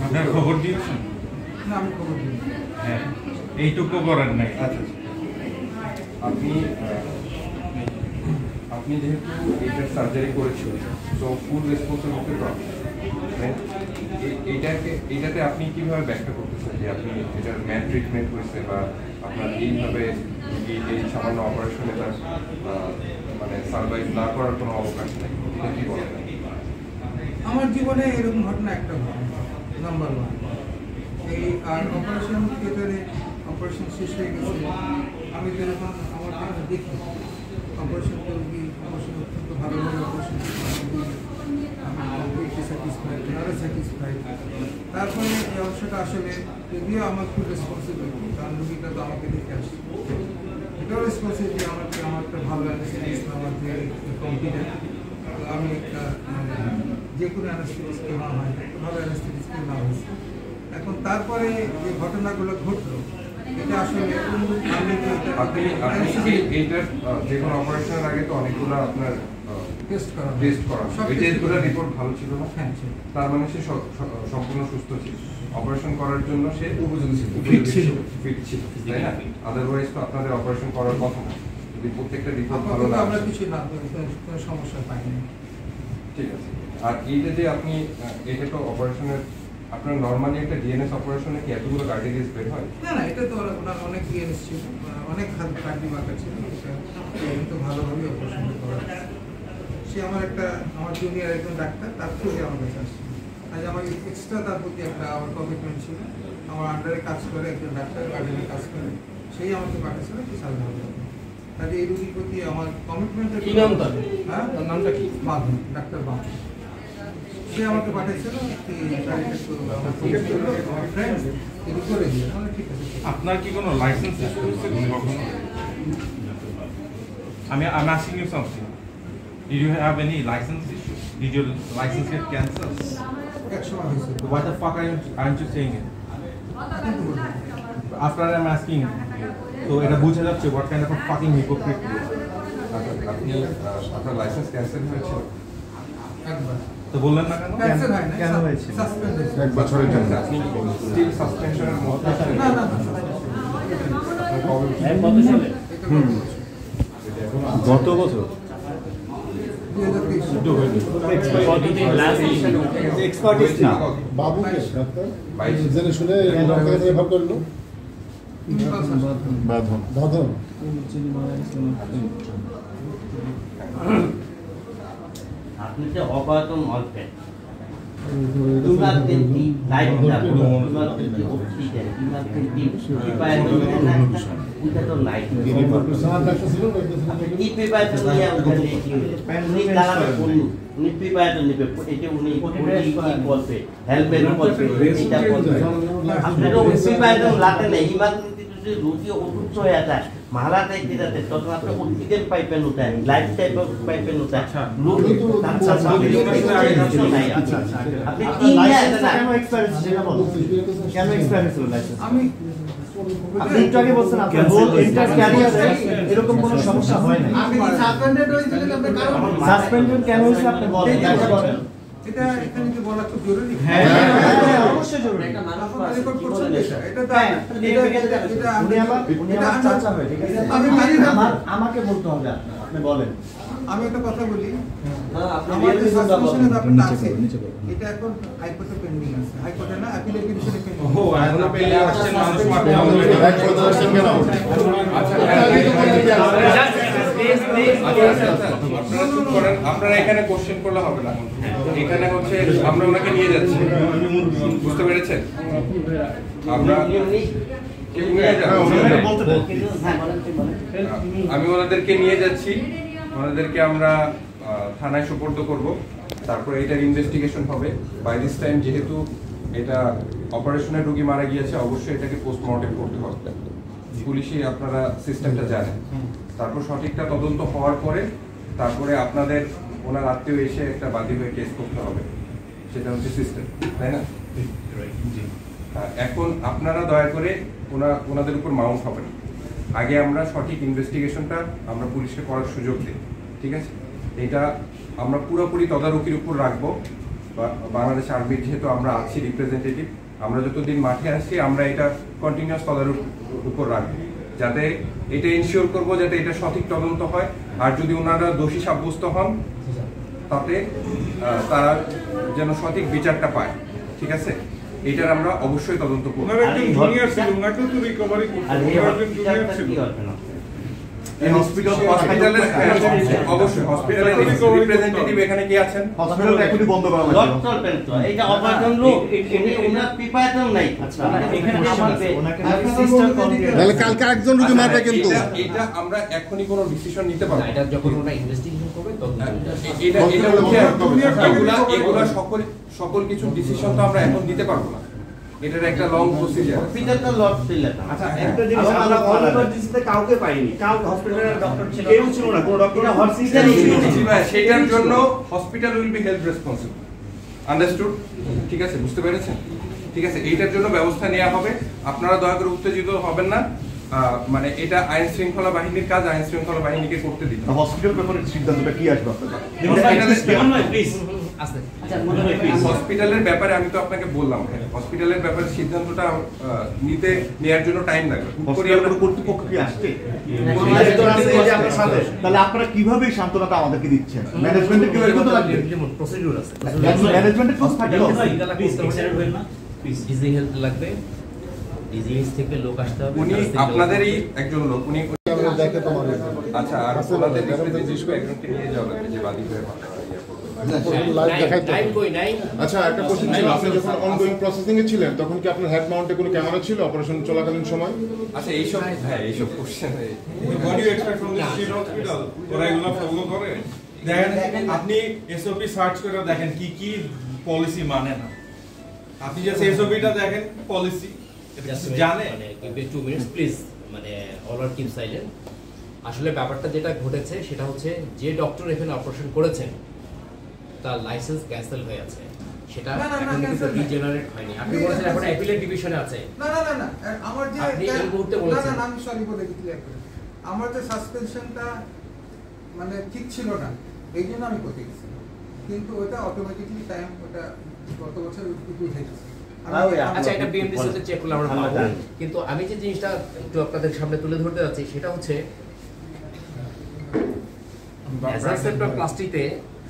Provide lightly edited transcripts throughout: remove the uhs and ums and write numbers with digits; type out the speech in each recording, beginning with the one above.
আপনার খবর দিয়েছেন? না, আমি খবর দিই। হ্যাঁ, এইটুকু করার নাই। আচ্ছা, আপনি যেহেতু এটা সার্জারি করেছিলেন, তো ফুল রেসপন্সিবিলিটি তো এইটাতে আপনি কিভাবে ব্যাখ্যা করতেছেন যে আপনি এটার ম্যান ট্রিটমেন্ট হয়েছে বা আপনার এইভাবে এই সামান্য অপারেশনে তার মানে সার্ভাইভ না করার কোনো অবকাশ নেই, এটা কি বলেন? আমার জীবনে এরকম ঘটনা একটা নাম্বার 1। এই আর অপারেশন থিয়েটারে অপারেশন শেষ হয়ে গেছে, আমি যখন আমার যখন দেখি অপারেশন রোগী অপারেশন অত্যন্ত ভালোভাবে অপারেশন আমি স্যাটিসফাইড, ওনারা স্যাটিসফাইড। তারপরে এই অংশটা আসলে যদিও আমার খুব রেসপন্সিবিলিটি, কারণ রোগীটা তো আমাকে দেখে আসছে, এটাও রেসপন্সিবিলিটি আমাকে, আমার একটা ভালো অ্যানাস্থেটিস্ট, আমার যে কম্পিটেন্ট, আমি একটা যে কোনো অ্যানাস্থেটিস্টকে না হয় ভালো অ্যানাস্থেটিস্টকে না হয়েছে। এখন তারপরে যে ঘটনাগুলো ঘটলো, এটা আসলে আপনি এইটার যে কোনো অপারেশনের আগে তো অনেকগুলো আপনার টেস্ট করা, ওই টেস্টগুলো রিপোর্ট ভালো ছিল না? হ্যাঁ, তার মানে সে সম্পূর্ণ সুস্থ ছিল, অপারেশন করার জন্য সে উপযোগী ছিল, ফিট ছিল, তাই না? আদারওয়াইজ তো আপনাদের অপারেশন করার কথা না, যদি প্রত্যেকটা রিপোর্ট ভালো না, আমরা কিছু না, কোনো সমস্যা পাইনি। ঠিক আছে। আর এইটা যে আপনি এটা তো অপারেশনের আপনার নর্মালি একটা ডিএনএস অপারেশনে কি এতগুলো কার্ডিয়াক বের হয়? না না, এটা তো ওনার অনেক ডিএনএস ছিল, অনেক কার্ডিয়াক বাঁকা ছিল, এটা তো ভালোভাবে অপারেশন করা। সে আমার জুনিয়র একজন ডাক্তার, তার থেকে আমার কাছে আসছে, আজ আমার এক্সট্রা তার প্রতি একটা আমার কমিটমেন্ট ছিল, আমার আন্ডারে কাজ করে একজন ডাক্তার, গার্ডেনে কাজ করে, সেই আমাকে পাঠিয়েছিল কি সাল ভালো। কাজে এই রুগীর প্রতি আমার কমিটমেন্টটা কি নাম তার? হ্যাঁ, তার নামটা কি? বাঁধন, ডাক্তার বাঁধন। সে আমাকে পাঠিয়েছিল আপনার কি কোনো লাইসেন্স ইস্যু হয়েছে কখনো? আমি asking you something. Did you have any license issue? Did your license get cancelled? What the fuck aren't you saying it? After I'm asking, so এটা বোঝা যাচ্ছে what kind of a fucking hypocrite you are. আপনি আপনার licence cancel হয়েছিল একবার, তো বললেন না কেন? ক্যান্সেল হয় না, কেন হয়েছিল? সাসপেন্ড হয়েছে 1 বছরের জন্য। আপনি স্টিল সাসপেনশনের মধ্যে আছেন? না না, কবে সালে? গত বছর এক্সপার্টিস্ট না বাবুকে ডাক্তার জেনে শুনে ডাক্তারের কাছে রেফার করলো বাঁধন বাঁধন। আপনি যে অপারেশন মারতেন Imaginti, life na po. Imaginti, oxygen. Imaginti, ipayan mo na kita to life. Ipipayan to niya ang kaniliti. Ni kalang uni. Ipipayan to niya po. Ito uni ipolpe. Helmet ipolpe. Ita polpe. After to ipipayan to lahat na imaginti to si Rusi utuso yata. Mahala tayo kita to आपको oxygen pipe में होता है, life type of pipe में होता है, लोग अच्छा सामने আপনি তিন কেন এক্সপেরিয়েন্স যেটা বলো কেন এক্সপেরিয়েন্স হলো লাইসেন্স আমি আপনি একটু আগে বলছেন আপনার হোল এন্টার ক্যারিয়ারে এরকম কোনো সমস্যা হয় না আপনি সাসপেন্ডেড হয়েছিলেন আপনি কারণ সাসপেন্ডেড কেন হয়েছে আপনি বলেন এটা এখানে কি বলা খুব জরুরি হ্যাঁ অবশ্যই জরুরি এটা মানুষ রেকর্ড করছেন এটা এটা উনি আমার চাচা হয় ঠিক আছে আমি জানি না আমাকে বলতে হবে আপনি বলেন আমি একটা কথা বলি না আপনি রিয়েলি সাসপেনশনের ব্যাপারটা আছে এটা এখন হাইকোর্টে পেন্ডিং আছে হাইকোর্টে না অ্যাপিলের পিটিশনে পেন্ডিং ও এখন পেন্ডিং আছে মানুষ মারতে হবে এক কথা আসছেন কেন আচ্ছা আপনারা এখানে কোশ্চেন করলে হবে না এখানে হচ্ছে আমরা ওনাকে নিয়ে যাচ্ছি বুঝতে পেরেছেন আমরা আমি ওনাদেরকে নিয়ে যাচ্ছি ওনাদেরকে আমরা থানায় সুপর্দ করব তারপরে এটার ইনভেস্টিগেশন হবে বাই দিস টাইম যেহেতু এটা অপারেশনের রোগী মারা গিয়েছে অবশ্যই এটাকে পোস্টমর্টেম করতে হবে পুলিশই আপনারা সিস্টেমটা জানেন তারপর সঠিকটা তদন্ত হওয়ার পরে তারপরে আপনাদের ওনার আত্মীয় এসে একটা বাদী হয়ে কেস করতে হবে সেটা হচ্ছে সিস্টেম তাই না এখন আপনারা দয়া করে ওনাদের উপর মাউন্ট হবেন আগে আমরা সঠিক ইনভেস্টিগেশনটা আমরা পুলিশকে করার সুযোগ দিই ঠিক আছে এটা আমরা পুরোপুরি তদারকির উপর রাখবো বাংলাদেশ আর্মির যেহেতু আমরা আছি রিপ্রেজেন্টেটিভ, আমরা যতদিন মাঠে আসছি আমরা এটা কন্টিনিউয়াস তদারকির উপর রাখবো, যাতে এটা ইনশিওর করবো যাতে এটা সঠিক তদন্ত হয়। আর যদি ওনারা দোষী সাব্যস্ত হন তাতে তারা যেন সঠিক বিচারটা পায়, ঠিক আছে? এটার আমরা অবশ্যই তদন্ত করব। রিপ্রেজেন্টেটিভ এখানে কি আছেন? হসপিটাল এখনি বন্ধ করা হয়েছে। ডক্টর পেন তো এইটা অপারেশন লোক ওনার প্রিপারেশন নাই। আচ্ছা এখানে আমাদের সিস্টেম কমপ্লিট তাহলে কালকে একজন রোগী মারবে কিন্তু এটা আমরা এখনি কোনো ডিসিশন নিতে পারবো না। এটা যখন ওরা ইনভেস্টিগেশন করবে তখন এগুলা সকল কিছু ডিসিশন তো আমরা এখন দিতে পারবো না, এটার একটা লং প্রসিজার। হসপিটালটা লট দিলেন। আচ্ছা একটা জিনিস আমরা ইমার্জেন্সিতে কাউকে পাইনি, কাউ হসপিটালের ডক্টর ছিল কেউ ছিল না, কোনো ডক্টর না, হসপিটালই ছিল। সেটার জন্য hospital will be held responsible, understood? ঠিক আছে, বুঝতে পেরেছেন? ঠিক আছে, এইটার জন্য ব্যবস্থা নেওয়া হবে। আপনারা দয়া করে উত্তেজিত হবেন না, মানে এটা আইন শৃঙ্খলা বাহিনীর কাজ, আইন শৃঙ্খলা বাহিনীকে করতে দিতে হবে। হসপিটাল ব্যাপারে সিদ্ধান্তটা কি আসবে আপনাদের? হসপিটালের ব্যাপারে আমি তো আপনাকে বললাম, হসপিটালের ব্যাপারে সিদ্ধান্তটা নেওয়ার জন্য টাইম লাগবে। কর্তৃপক্ষ কি আসছে? তাহলে আপনারা কিভাবে সান্ত্বনাটা আমাদেরকে দিচ্ছেন? ম্যানেজমেন্টের কি এরকম তো লাগবে, প্রসিডিউর আছে, ম্যানেজমেন্টের কাজ থাকে না। ডিজি হেল্প লাগবে, ডিজিএস থেকে লোক আসতে হবে। উনি আপনাদেরই একজন লোক, উনি দেখে তোমার আচ্ছা, আর ওনাদের রিপ্রেজেন্টেটিভ একজনকে নিয়ে যাওয়া লাগবে যে বাদী হয়ে আচ্ছা একটা কোশ্চেন ছিল, আপনি যখন অনগোয়িং প্রসেসিং এ ছিলেন তখন কি আপনার হেড মাউন্টে কোনো ক্যামেরা ছিল অপারেশন চলাকালীন সময়? আচ্ছা এইসব, হ্যাঁ এইসব কোশ্চেন ওরা এগুলো ফলো করে। দেখেন আপনি এসওপি সার্চ করে দেখেন কি কি পলিসি মানে না, আপনি জাস্ট এসওপিটা দেখেন, পলিসি জানে। 2 মিনিটস প্লিজ, মানে অলওয়ার কিপ সাইলেন্ট। আসলে ব্যাপারটা যেটা ঘটেছে সেটা হচ্ছে যে ডক্টর এখানে অপারেশন করেছেন তার লাইসেন্স ক্যান্সেল হয়ে আছে, সেটা এখন কিন্তু রিজেনারেট হয়নি। আপনি বলেছেন এখন অ্যাপিলেট ডিভিশনে আছে। না না না না, আমার যে আপনি এই মুহূর্তে বলেছেন, না না আমি সরি বলে দিতে যাই, আমার যে সাসপেনশনটা মানে ঠিক ছিল না, এই জন্য আমি করতে গেছিলাম, কিন্তু ওটা অটোমেটিক্যালি টাইম ওটা গত বছর উঠে গেছে। আচ্ছা এটা বিএমডিসি তে চেক করলে আমরা পাবো, কিন্তু আমি যে জিনিসটা একটু আপনাদের সামনে তুলে ধরতে যাচ্ছি সেটা হচ্ছে নেজাল সেপ্টাম প্লাস্টিতে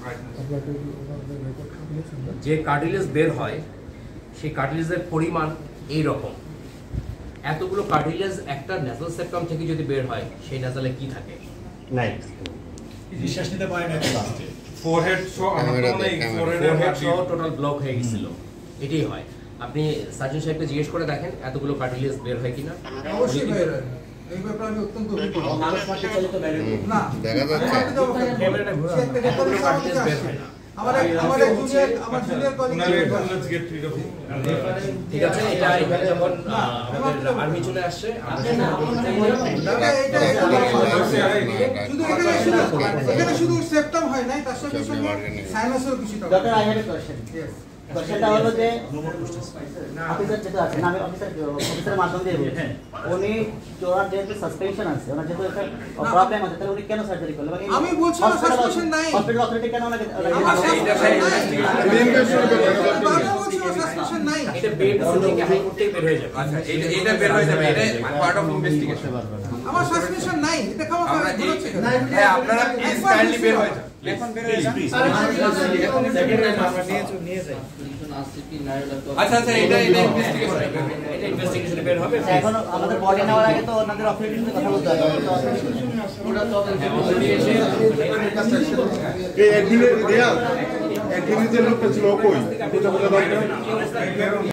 যে কার্টিলেজ বের হয় সেই কার্টিলেজের পরিমাণ এই রকম। এতগুলো কার্টিলেজ একটা নেজাল সেপ্টাম থেকে যদি বের হয় সেই নেজালে কি থাকে? নাই, নিঃশ্বাস নিতে পারে না, ফোরহেড সহ টোটাল ব্লক হয়ে গেছিল। এটাই হয়। আপনি সার্জন সাহেবকে জিজ্ঞেস করে দেখেন এতগুলো কার্টিলেজ বের হয় কিনা। অবশ্যই বের হয়, এই ব্যাপারে আমি অত্যন্ত অভিজ্ঞ। না দেখা যাচ্ছে ক্যামেরাটা ঘোরা এতগুলো কার্টিলেজ বের হয় না। আমার জুনিয়র কলিগ, ঠিক আছে, এটা যখন আমাদের আর্মি চলে আসছে এখানে শুধু সেপ্টাম হয় নাই, তার সঙ্গে সঙ্গে সাইনাসও কিছুটা। Doctor I have a question. কোশ্চেনটা হলো যে অফিসার যেটা আছে, আমি অফিসারের মাধ্যমে দিয়ে বলছি, উনি ওনার যেহেতু সাসপেনশন আছে, ওনার যেহেতু একটা প্রবলেম আছে, তাহলে উনি কেন সার্জারি করলেন? আমি বলছি না সাসপেনশন নাই, হসপিটাল অথরিটি কেন ওনাকে সাসপেনশন নাই, এটা বিএমডিসি থেকে হাইকোর্ট থেকে বের হয়ে যাবে। আচ্ছা এটা বের হয়ে যাবে, এটা পার্ট অফ ইনভেস্টিগেশন। আমার সাসপেনশন নাই, এটা খাওয়া আমরা হ্যাঁ আপনারা প্লিজ কাইন্ডলি বের হয়ে যান, এখন বের হয়ে যান। আচ্ছা আচ্ছা এটা ইনভেস্টিগেশনে বের হবে। এখন আমাদের বডি নেওয়ার আগে তো ওনাদের অথরিটির সাথে কথা বলতে হবে। এই একদিনের যে লোকটা ছিল কই?